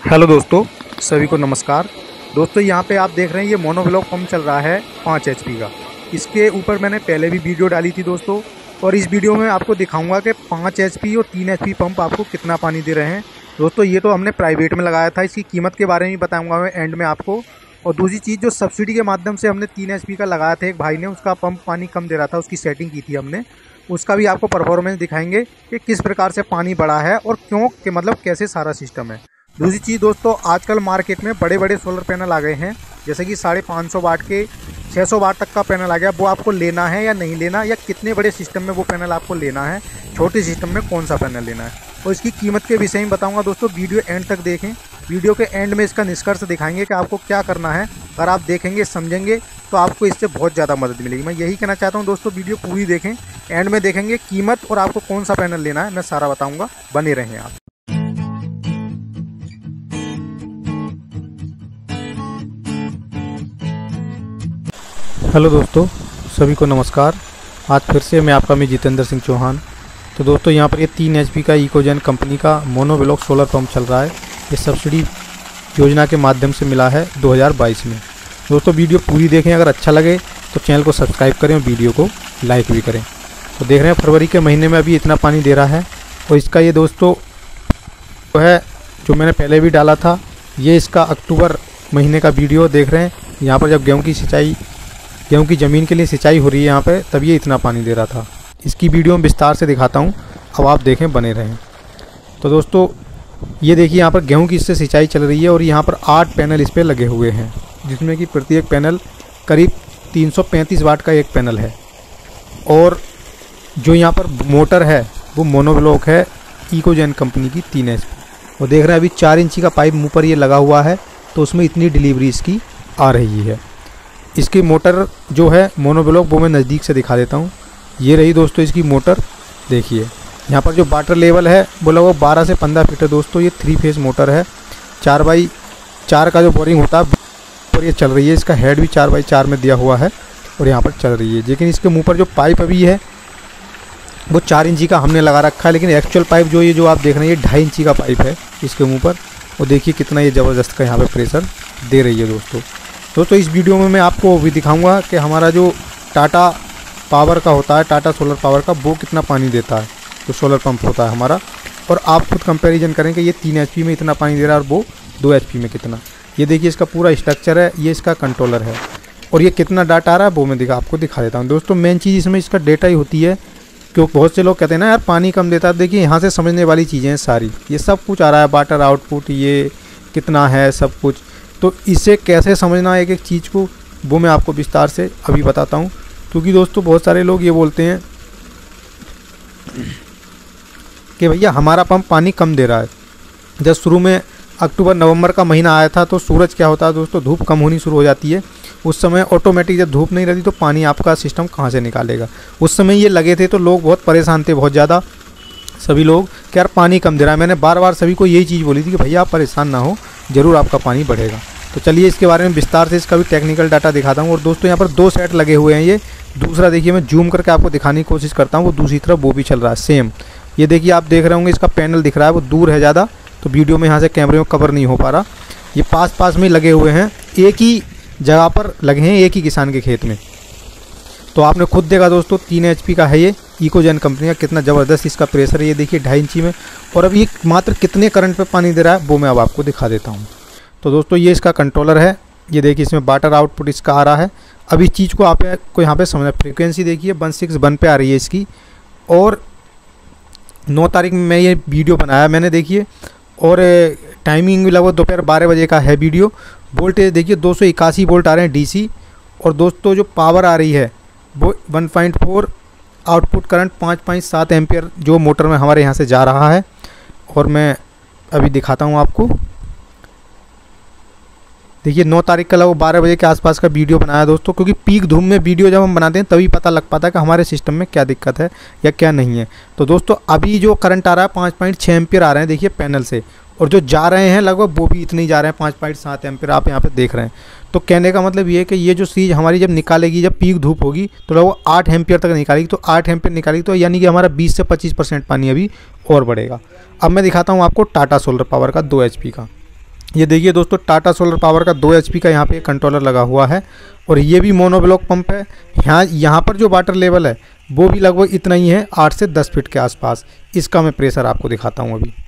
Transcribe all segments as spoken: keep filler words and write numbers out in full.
Hello दोस्तों, सभी को नमस्कार। दोस्तों यहाँ पे आप देख रहे हैं ये मोनोब्लॉक पंप चल रहा है पाँच एच पी का। इसके ऊपर मैंने पहले भी वीडियो डाली थी दोस्तों, और इस वीडियो में आपको दिखाऊंगा कि पाँच एच पी और तीन एच पी पंप आपको कितना पानी दे रहे हैं। दोस्तों ये तो हमने प्राइवेट में लगाया था, इसकी कीमत के बारे में बताऊँगा मैं एंड में आपको। और दूसरी चीज़, जो सब्सिडी के माध्यम से हमने तीन एच पी का लगाया था, एक भाई ने उसका पंप पानी कम दे रहा था, उसकी सेटिंग की थी हमने, उसका भी आपको परफॉर्मेंस दिखाएंगे कि किस प्रकार से पानी बढ़ा है और क्यों, कि मतलब कैसे सारा सिस्टम है। दूसरी चीज़ दोस्तों, आजकल मार्केट में बड़े बड़े सोलर पैनल आ गए हैं, जैसे कि साढ़े पाँच सौ वाट के छः सौ वाट तक का पैनल आ गया। वो आपको लेना है या नहीं लेना, या कितने बड़े सिस्टम में वो पैनल आपको लेना है, छोटे सिस्टम में कौन सा पैनल लेना है, और इसकी कीमत के विषय में बताऊंगा दोस्तों। वीडियो एंड तक देखें, वीडियो के एंड में इसका निष्कर्ष दिखाएंगे कि आपको क्या करना है। अगर आप देखेंगे समझेंगे तो आपको इससे बहुत ज़्यादा मदद मिलेगी। मैं यही कहना चाहता हूँ दोस्तों, वीडियो पूरी देखें, एंड में देखेंगे कीमत और आपको कौन सा पैनल लेना है, मैं सारा बताऊँगा, बने रहें आप। हेलो दोस्तों, सभी को नमस्कार। आज फिर से मैं आपका मैं जितेंद्र सिंह चौहान। तो दोस्तों यहाँ पर ये तीन एच पी का इकोजेन कंपनी का मोनोब्लॉक सोलर पंप चल रहा है। ये सब्सिडी योजना के माध्यम से मिला है दो हज़ार बाईस में। दोस्तों वीडियो पूरी देखें, अगर अच्छा लगे तो चैनल को सब्सक्राइब करें और वीडियो को लाइक भी करें। तो देख रहे हैं फरवरी के महीने में अभी इतना पानी दे रहा है। और इसका ये दोस्तों जो है, जो मैंने पहले भी डाला था, ये इसका अक्टूबर महीने का वीडियो देख रहे हैं। यहाँ पर जब गेहूँ की सिंचाई गेहूँ की ज़मीन के लिए सिंचाई हो रही है यहाँ पे, तब ये इतना पानी दे रहा था। इसकी वीडियो में विस्तार से दिखाता हूँ, अब आप देखें, बने रहें। तो दोस्तों ये देखिए, यहाँ पर गेहूँ की इससे सिंचाई चल रही है और यहाँ पर आठ पैनल इस पर लगे हुए हैं, जिसमें कि प्रत्येक पैनल करीब तीन सौ पैंतीस वाट का एक पैनल है। और जो यहाँ पर मोटर है वो मोनोब्लॉक है इकोजेन कंपनी की तीन एच पी। और देख रहे हैं अभी चार इंची का पाइप मुँह पर ये लगा हुआ है, तो उसमें इतनी डिलीवरी इसकी आ रही है। इसकी मोटर जो है मोनोब्लॉक, वो मैं नज़दीक से दिखा देता हूँ। ये रही दोस्तों इसकी मोटर। देखिए यहाँ पर जो वाटर लेवल है बोला वो बारह से पंद्रह फीट है दोस्तों। ये थ्री फेज मोटर है, चार बाई चार का जो बोरिंग होता है पर ये चल रही है। इसका हेड भी चार बाई चार में दिया हुआ है और यहाँ पर चल रही है। लेकिन इसके मुँह पर जो पाइप अभी है वो चार इंची का हमने लगा रखा है, लेकिन एक्चुअल पाइप जो ये जो आप देख रहे हैं ये ढाई इंची का पाइप है इसके मुँह पर। और देखिए कितना ये ज़बरदस्त का यहाँ पर प्रेशर दे रही है दोस्तों। दोस्तों इस वीडियो में मैं आपको भी दिखाऊंगा कि हमारा जो टाटा पावर का होता है, टाटा सोलर पावर का, वो कितना पानी देता है, जो सोलर पंप होता है हमारा। और आप खुद कंपैरिजन करें कि ये तीन एच पी में इतना पानी दे रहा है और वो दो एच पी में कितना। ये देखिए इसका पूरा स्ट्रक्चर है, ये इसका कंट्रोलर है, और ये कितना डाटा आ रहा है वो मैं दिखा आपको दिखा देता हूँ। दोस्तों मेन चीज़ इसमें इसका डेटा ही होती है, क्योंकि बहुत से लोग कहते हैं ना यार पानी कम देता है। देखिए यहाँ से समझने वाली चीज़ें हैं सारी, ये सब कुछ आ रहा है, वाटर आउटपुट ये कितना है, सब कुछ। तो इसे कैसे समझना है एक एक चीज़ को, वो मैं आपको विस्तार से अभी बताता हूँ। क्योंकि दोस्तों बहुत सारे लोग ये बोलते हैं कि भैया हमारा पंप पानी कम दे रहा है। जब शुरू में अक्टूबर नवंबर का महीना आया था तो सूरज क्या होता है दोस्तों, धूप कम होनी शुरू हो जाती है। उस समय ऑटोमेटिक जब धूप नहीं रहती तो पानी आपका सिस्टम कहाँ से निकालेगा। उस समय ये लगे थे तो लोग बहुत परेशान थे, बहुत ज़्यादा सभी लोग, कि यार पानी कम दे रहा है। मैंने बार बार सभी को यही चीज़ बोली थी कि भैया आप परेशान ना हो, ज़रूर आपका पानी बढ़ेगा। तो चलिए इसके बारे में विस्तार से इसका भी टेक्निकल डाटा दिखाता हूँ। और दोस्तों यहाँ पर दो सेट लगे हुए हैं। ये दूसरा देखिए, मैं जूम करके आपको दिखाने की कोशिश करता हूँ, वो दूसरी तरफ वो भी चल रहा है सेम। ये देखिए आप देख रहे होंगे इसका पैनल दिख रहा है, वो दूर है ज़्यादा, तो वीडियो में यहाँ से कैमरे में कवर नहीं हो पा रहा। ये पास पास में लगे हुए हैं, एक ही जगह पर लगे हैं, एक ही किसान के खेत में। तो आपने खुद देखा दोस्तों, तीन एच पी का है ये इकोजेन कंपनी का, कितना ज़बरदस्त इसका प्रेशर है। ये देखिए ढाई इंची में, और अब ये मात्र कितने करंट पे पानी दे रहा है वो मैं अब आपको दिखा देता हूँ। तो दोस्तों ये इसका कंट्रोलर है, ये देखिए इसमें वाटर आउटपुट इसका आ रहा है। अब इस चीज़ को आप को यहाँ पे समझना, फ्रीक्वेंसी देखिए वन सिक्स वन पे आ रही है इसकी। और नौ तारीख में मैं ये वीडियो बनाया मैंने, देखिए, और टाइमिंग भी लगभग दोपहर बारह बजे का है वीडियो। वोल्टेज देखिए दो सौ इक्यासी वोल्ट आ रहे हैं डीसी। और दोस्तों जो पावर आ रही है वो one point four, output current पाँच पॉइंट सात एम्पियर जो मोटर में हमारे यहाँ से जा रहा है। और मैं अभी दिखाता हूँ आपको, देखिए नौ तारीख का लगभग बारह बजे के आसपास का वीडियो बनाया दोस्तों। क्योंकि पीक धूम में वीडियो जब हम बनाते हैं तभी पता लग पाता है कि हमारे सिस्टम में क्या दिक्कत है या क्या नहीं है। तो दोस्तों अभी जो करंट आ रहा है पाँच पॉइंट छः एम्पियर आ रहे हैं देखिए पैनल से, और जो जा रहे हैं लगभग वो भी इतने ही जा रहे हैं, पाँच पॉइंट सात एम्पियर आप यहाँ पे देख रहे हैं। तो कहने का मतलब ये है कि ये जो चीज़ हमारी जब निकालेगी, जब पीक धूप होगी तो लगभग आठ एम्पियर तक निकालेगी। तो आठ एम्पियर निकालेगी तो यानी कि हमारा बीस से पच्चीस परसेंट पानी अभी और बढ़ेगा। अब मैं दिखाता हूँ आपको टाटा सोलर पावर का दो एच पी का। ये देखिए दोस्तों, टाटा सोलर पावर का दो एच पी का यहाँ पे कंट्रोलर लगा हुआ है और ये भी मोनोब्लॉक पंप है। यहाँ यहाँ पर जो वाटर लेवल है वो भी लगभग इतना ही है, आठ से दस फीट के आसपास। इसका मैं प्रेशर आपको दिखाता हूँ अभी।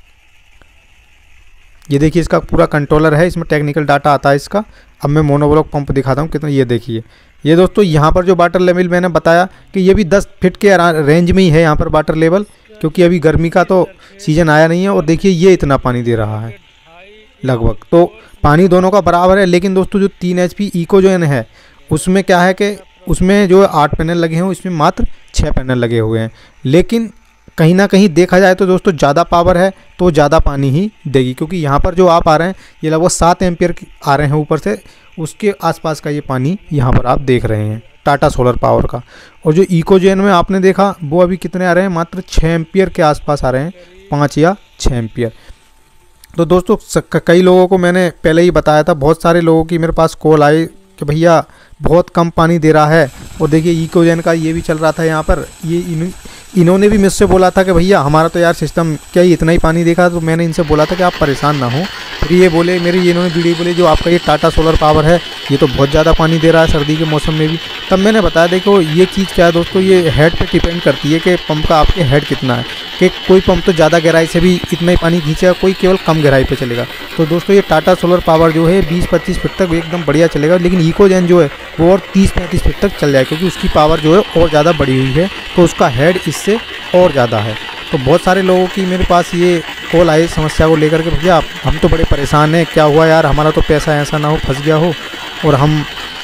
ये देखिए इसका पूरा कंट्रोलर है, इसमें टेक्निकल डाटा आता है इसका। अब मैं मोनोब्लॉक पंप दिखाता हूँ कितना। ये देखिए ये दोस्तों, यहाँ पर जो वाटर लेवल मैंने बताया कि ये भी दस फीट के रेंज में ही है यहाँ पर वाटर लेवल, क्योंकि अभी गर्मी का तो सीज़न आया नहीं है। और देखिए ये इतना पानी दे रहा है लगभग, तो पानी दोनों का बराबर है। लेकिन दोस्तों जो तीन एच पी इकोजेन है उसमें क्या है कि उसमें जो आठ पैनल लगे हैं उसमें मात्र छः पैनल लगे हुए हैं। लेकिन कहीं ना कहीं देखा जाए तो दोस्तों ज़्यादा पावर है तो ज़्यादा पानी ही देगी, क्योंकि यहाँ पर जो आप आ रहे हैं ये लगभग सात एम्पियर आ रहे हैं ऊपर से, उसके आसपास का ये पानी यहाँ पर आप देख रहे हैं टाटा सोलर पावर का। और जो इकोजेन में आपने देखा वो अभी कितने आ रहे हैं, मात्र छः एम्पियर के आसपास आ रहे हैं, पाँच या छः एम्पियर। तो दोस्तों कई लोगों को मैंने पहले ही बताया था, बहुत सारे लोगों की मेरे पास कॉल आई कि भैया बहुत कम पानी दे रहा है। और देखिए इकोजेन का ये भी चल रहा था यहाँ पर, ये इन, इन्होंने भी मुझसे बोला था कि भैया हमारा तो यार सिस्टम क्या ही इतना ही पानी देखा। तो मैंने इनसे बोला था कि आप परेशान ना हो। फिर ये बोले मेरी ये इन्होंने वीडियो बोले जो आपका ये टाटा सोलर पावर है ये तो बहुत ज़्यादा पानी दे रहा है सर्दी के मौसम में भी। तब मैंने बताया देखो ये चीज़ क्या है दोस्तों, ये हेड पे डिपेंड करती है कि पंप का आपके हेड कितना है, कि कोई पंप तो ज़्यादा गहराई से भी इतना ही पानी खींचेगा, कोई केवल कम गहराई पे चलेगा। तो दोस्तों ये टाटा सोलर पावर जो है बीस पच्चीस फीट तक एकदम बढ़िया चलेगा। लेकिन इकोजेन जो है वो और तीस पैंतीस फीट तक चल जाए, क्योंकि उसकी पावर जो है और ज़्यादा बढ़ी हुई है, तो उसका हेड इससे और ज़्यादा है। तो बहुत सारे लोगों की मेरे पास ये कॉल आई समस्या को लेकर के, भैया हम तो बड़े परेशान हैं, क्या हुआ यार, हमारा तो पैसा ऐसा ना हो फंस गया हो और हम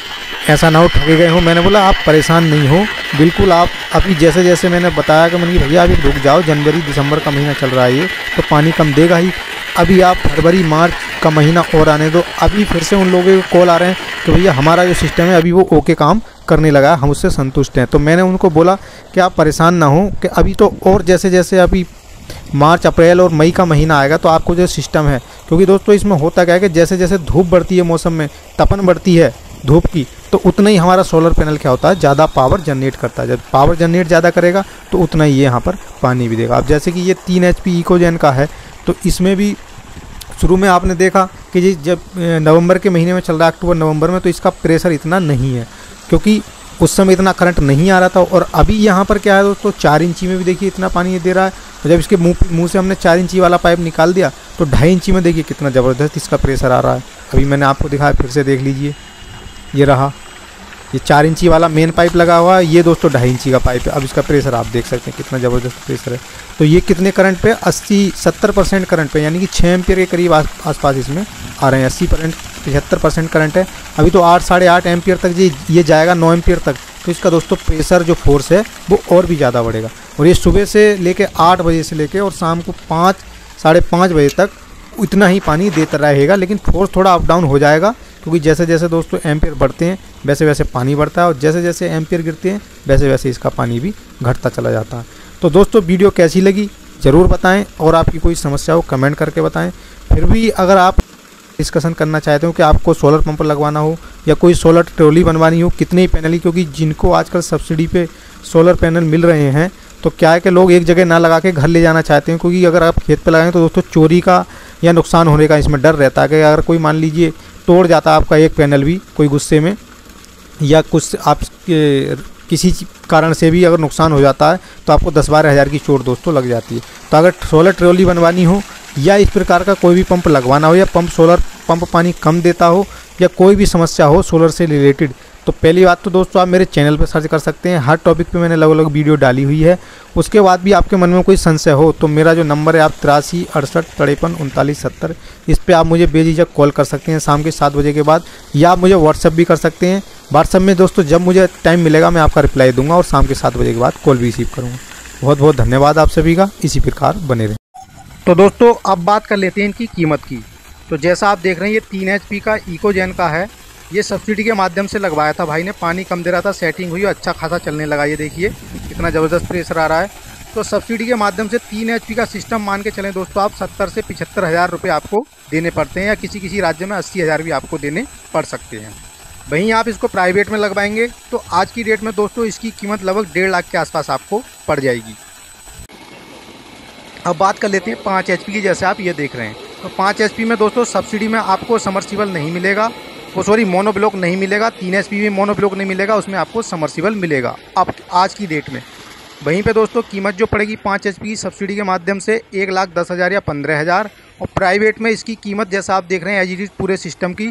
ऐसा ना हो ठगे गए हो। मैंने बोला आप परेशान नहीं हो बिल्कुल, आप अभी जैसे जैसे मैंने बताया कि मैंने भैया अभी रुक जाओ, जनवरी दिसंबर का महीना चल रहा है ये तो पानी कम देगा ही, अभी आप फरवरी मार्च का महीना और आने दो। अभी फिर से उन लोगों के कॉल आ रहे हैं कि भैया हमारा जो सिस्टम है अभी वो ओके काम करने लगा है, हम उससे संतुष्ट हैं। तो मैंने उनको बोला कि आप परेशान ना हो, कि अभी तो और जैसे जैसे अभी मार्च अप्रैल और मई का महीना आएगा तो आपको जो सिस्टम है, क्योंकि दोस्तों इसमें होता क्या है कि जैसे जैसे धूप बढ़ती है मौसम में, तपन बढ़ती है धूप की, तो उतना ही हमारा सोलर पैनल क्या होता है ज़्यादा पावर जनरेट करता है। जब पावर जनरेट ज़्यादा करेगा तो उतना ही ये यहाँ पर पानी भी देगा। अब जैसे कि ये तीन एच पी इकोजेन का है, तो इसमें भी शुरू में आपने देखा कि जी जब नवंबर के महीने में चल रहा है, अक्टूबर नवंबर में, तो इसका प्रेशर इतना नहीं है, क्योंकि उस समय इतना करंट नहीं आ रहा था। और अभी यहाँ पर क्या है दोस्तों, चार इंची में भी देखिए इतना पानी दे रहा है। और जब इसके मुंह मुंह से हमने चार इंची वाला पाइप निकाल दिया तो ढाई इंची में देखिए कितना ज़बरदस्त इसका प्रेशर आ रहा है। अभी मैंने आपको दिखाया, फिर से देख लीजिए, ये रहा, ये चार इंची वाला मेन पाइप लगा हुआ है, ये दोस्तों ढाई इंची का पाइप है। अब इसका प्रेशर आप देख सकते हैं कितना ज़बरदस्त प्रेशर है। तो ये कितने करंट पे, अस्सी सत्तर परसेंट करंट पे, यानी कि छः एम्पियर के करीब आस आसपास इसमें आ रहे हैं। अस्सी परसेंट पचहत्तर परसेंट करंट है। अभी तो आठ साढ़े आठ एम्पियर तक जी ये जाएगा, नौ एम्पियर तक। तो इसका दोस्तों प्रेशर जो फोर्स है वो और भी ज़्यादा बढ़ेगा। और ये सुबह से लेके आठ बजे से लेके और शाम को पाँच साढ़े पाँच बजे तक इतना ही पानी देता रहेगा। लेकिन फोर्स थोड़ा अप डाउन हो जाएगा, क्योंकि जैसे जैसे दोस्तों एम्पियर बढ़ते हैं वैसे वैसे पानी बढ़ता है, और जैसे जैसे एम्पियर गिरते हैं वैसे वैसे इसका पानी भी घटता चला जाता है। तो दोस्तों वीडियो कैसी लगी ज़रूर बताएं, और आपकी कोई समस्या हो कमेंट करके बताएं। फिर भी अगर आप डिस्कशन करना चाहते हो कि आपको सोलर पंप लगवाना हो या कोई सोलर ट्रॉली बनवानी हो, कितने ही पैनल, क्योंकि जिनको आजकल सब्सिडी पे सोलर पैनल मिल रहे हैं, तो क्या है कि लोग एक जगह ना लगा के घर ले जाना चाहते हैं, क्योंकि अगर आप खेत पे लगाएं तो दोस्तों चोरी का या नुकसान होने का इसमें डर रहता है कि अगर कोई मान लीजिए तोड़ जाता है आपका एक पैनल भी कोई गुस्से में, या कुछ आप किसी कारण से भी अगर नुकसान हो जाता है तो आपको दस बारह हज़ार की चोट दोस्तों लग जाती है। तो अगर सोलर ट्रॉली बनवानी हो या इस प्रकार का कोई भी पंप लगवाना हो, या पंप सोलर पंप पानी कम देता हो, या कोई भी समस्या हो सोलर से रिलेटेड, तो पहली बात तो दोस्तों आप मेरे चैनल पर सर्च कर सकते हैं। हर टॉपिक पे मैंने अलग अलग वीडियो डाली हुई है। उसके बाद भी आपके मन में कोई संशय हो तो मेरा जो नंबर है आप तिरासी अड़सठ तिरपन उनतालीस सत्तर, इस पर आप मुझे बेझिझक कॉल कर सकते हैं शाम के सात बजे के बाद, या आप मुझे व्हाट्सअप भी कर सकते हैं। व्हाट्सअप में दोस्तों जब मुझे टाइम मिलेगा मैं आपका रिप्लाई दूंगा, और शाम के सात बजे के बाद कॉल भी रिसीव करूँगा। बहुत बहुत धन्यवाद आप सभी का, इसी प्रकार बने रहें। तो दोस्तों अब बात कर लेते हैं इनकी कीमत की। तो जैसा आप देख रहे हैं ये तीन एच पी का इकोजेन का है। ये सब्सिडी के माध्यम से लगवाया था भाई ने, पानी कम दे रहा था, सेटिंग हुई, अच्छा खासा चलने लगा। ये देखिए कितना ज़बरदस्त प्रेशर आ रहा है। तो सब्सिडी के माध्यम से तीन एच पी का सिस्टम मान के चलें दोस्तों, आप सत्तर से पचहत्तर हज़ार रुपये आपको देने पड़ते हैं, या किसी किसी राज्य में अस्सी हज़ार भी आपको देने पड़ सकते हैं। वहीं आप इसको प्राइवेट में लगवाएंगे तो आज की डेट में दोस्तों इसकी कीमत लगभग डेढ़ लाख के आसपास आपको पड़ जाएगी। अब बात कर लेते हैं पाँच एच पी की, जैसे आप ये देख रहे हैं। तो पाँच एच पी में दोस्तों सब्सिडी में आपको समर्सिबल नहीं मिलेगा, वो सॉरी मोनोब्लॉक नहीं मिलेगा। तीन एच पी में मोनोब्लॉक नहीं मिलेगा, उसमें आपको समर्सिबल मिलेगा अब आज की डेट में। वहीं पे दोस्तों कीमत जो पड़ेगी पाँच एच पी सब्सिडी के माध्यम से एक लाख दस हज़ार या पंद्रह हज़ार, और प्राइवेट में इसकी कीमत जैसा आप देख रहे हैं एज इट इज़ पूरे सिस्टम की,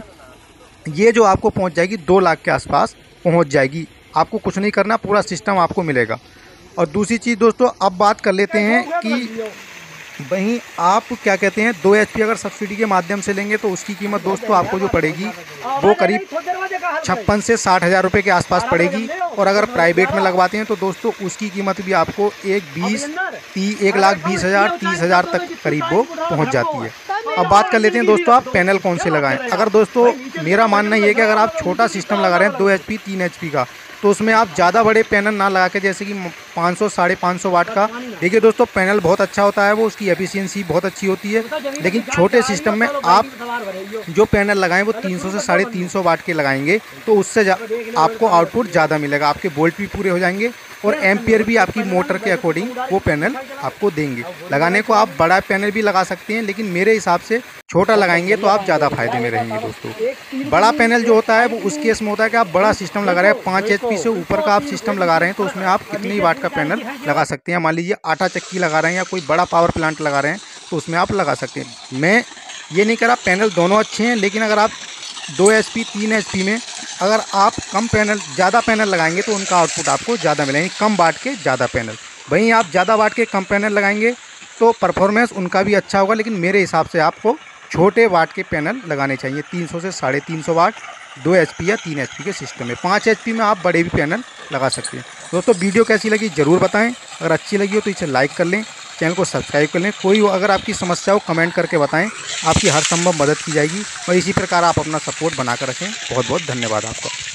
ये जो आपको पहुंच जाएगी दो लाख के आसपास पहुंच जाएगी। आपको कुछ नहीं करना, पूरा सिस्टम आपको मिलेगा। और दूसरी चीज़ दोस्तों अब बात कर लेते हैं कि वहीं आप क्या कहते हैं दो एच पी अगर सब्सिडी के माध्यम से लेंगे तो उसकी कीमत दोस्तों आपको जो पड़ेगी वो करीब छप्पन से साठ हज़ार रुपये के आसपास पड़ेगी। और अगर प्राइवेट में लगवाते हैं तो दोस्तों उसकी कीमत भी आपको एक बीस ती एक लाख बीस हज़ार तीस हज़ार तक करीब वो पहुंच जाती है। अब बात कर लेते हैं दोस्तों आप पैनल कौन से लगाएं। अगर दोस्तों मेरा मानना ये है कि अगर आप छोटा सिस्टम लगा रहे हैं दो एच पी तीन एच पी का, तो उसमें आप ज़्यादा बड़े पैनल ना लगा के, जैसे कि पाँच सौ साढ़े पाँच सौ वाट का, देखिए दोस्तों पैनल बहुत अच्छा होता है, वो उसकी एफिशिएंसी बहुत अच्छी होती है। लेकिन छोटे सिस्टम में आप जो पैनल लगाएं वो तीन सौ से साढ़े तीन सौ वाट के लगाएंगे तो उससे आपको आउटपुट ज़्यादा मिलेगा, आपके वोल्ट भी पूरे हो जाएंगे और एम्पियर भी आपकी मोटर के अकॉर्डिंग वो पैनल आपको देंगे। लगाने को आप बड़ा पैनल भी लगा सकते हैं, लेकिन मेरे हिसाब से छोटा लगाएंगे तो आप ज़्यादा फायदे में रहेंगे दोस्तों। बड़ा पैनल जो होता है वो उस केस में होता है कि आप बड़ा सिस्टम लगा रहे हैं, पाँच एच पी से ऊपर का आप सिस्टम लगा रहे हैं, तो उसमें आप कितनी वाट का पैनल लगा सकते हैं। मान लीजिए आटा चक्की लगा रहे हैं या कोई बड़ा पावर प्लांट लगा रहे हैं तो उसमें आप लगा सकते हैं। मैं ये नहीं कह रहा, पैनल दोनों अच्छे हैं, लेकिन अगर आप दो एच पी तीन एच पी में अगर आप कम पैनल ज़्यादा पैनल लगाएंगे तो उनका आउटपुट आपको ज़्यादा मिलेंगे, कम वाट के ज़्यादा पैनल। वहीं आप ज़्यादा वाट के कम पैनल लगाएंगे तो परफॉर्मेंस उनका भी अच्छा होगा, लेकिन मेरे हिसाब से आपको छोटे वाट के पैनल लगाने चाहिए, तीन सौ से साढ़े तीन सौ वाट दो एच पी या तीन एच पी के सिस्टम में। पाँच एच पी में आप बड़े भी पैनल लगा सकते हैं। दोस्तों वीडियो कैसी लगी ज़रूर बताएं, अगर अच्छी लगी हो तो इसे लाइक कर लें, चैनल को सब्सक्राइब कर लें। कोई अगर आपकी समस्या हो कमेंट करके बताएं, आपकी हर संभव मदद की जाएगी और इसी प्रकार आप अपना सपोर्ट बनाकर रखें। बहुत बहुत धन्यवाद आपका।